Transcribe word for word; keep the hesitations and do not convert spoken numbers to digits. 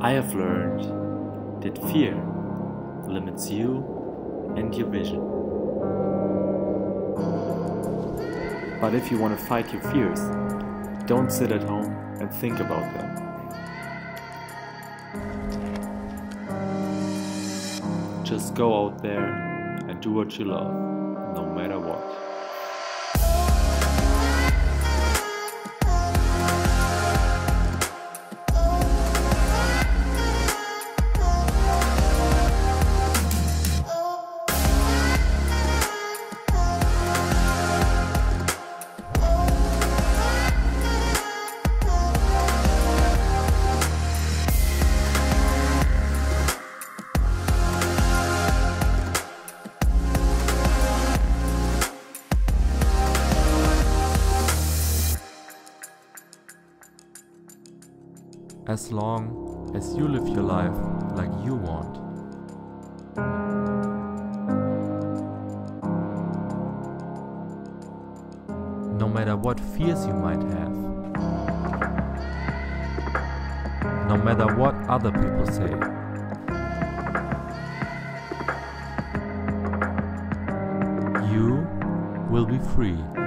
I have learned that fear limits you and your vision. But if you want to fight your fears, don't sit at home and think about them. Just go out there and do what you love, no matter what. As long as you live your life like you want. No matter what fears you might have. No matter what other people say. You will be free.